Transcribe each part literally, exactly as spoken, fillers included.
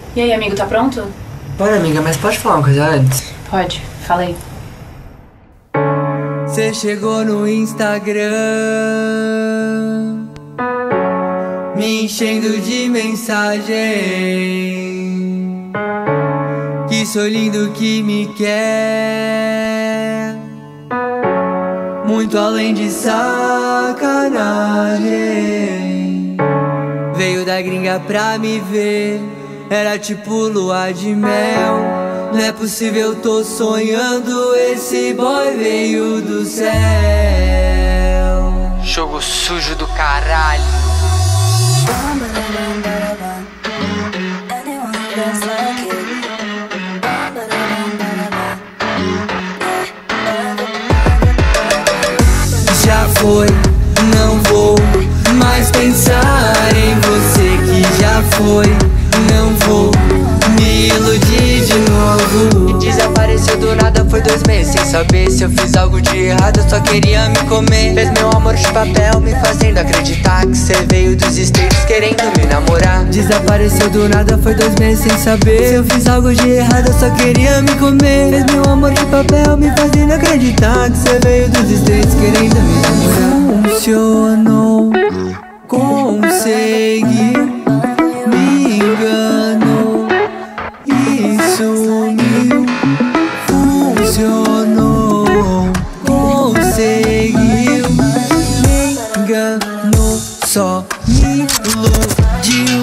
E aí, amigo, tá pronto? Bora, amiga, mas pode falar uma coisa antes? Pode, fala aí. Cê chegou no Instagram, me enchendo de mensagem, que sou lindo, que me quer, muito além de sacanagem. Veio da gringa pra me ver, era tipo lua de mel. Não é possível, tô sonhando, esse boy veio do céu. Jogo sujo do caralho. Já foi, não vou mais pensar em você que já foi. Não vou me iludir de novo. Desapareceu do nada, foi dois meses sem saber se eu fiz algo de errado, eu só queria me comer. Fez meu amor de papel, me fazendo acreditar que cê veio dos States querendo me namorar. Desapareceu do nada, foi dois meses sem saber se eu fiz algo de errado, eu só queria me comer. Fez meu amor de papel, me fazendo acreditar que cê veio dos States querendo me namorar. Funcionou, consegui, me enganou e sumiu. Funcionou, conseguiu, me enganou, só me iludiu.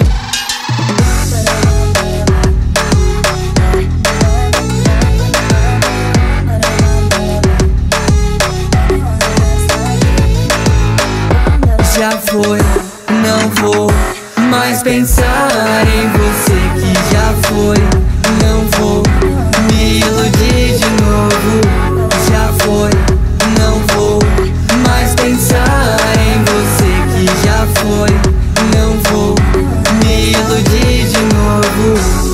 Já foi, não vou mais pensar em você que já foi. Não vou me iludir de novo. Já foi, não vou mais pensar em você que já foi. Não vou me iludir de novo.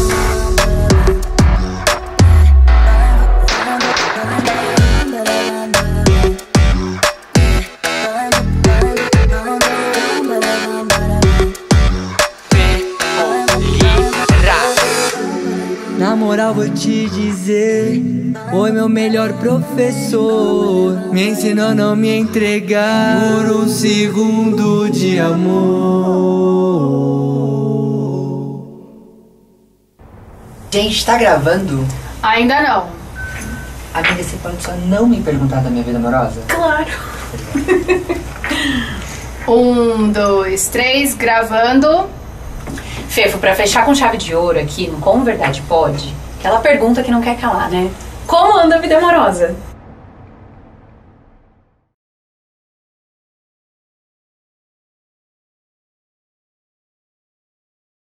Na moral vou te dizer, foi meu melhor professor, me ensinou a não me entregar por um segundo de amor. Gente, tá gravando? Ainda não. Amiga, você pode só não me perguntar da minha vida amorosa? Claro. Um, dois, três, gravando. Fefo, pra fechar com chave de ouro aqui no Como Verdade Pode, aquela pergunta que não quer calar, né? Como anda a vida amorosa?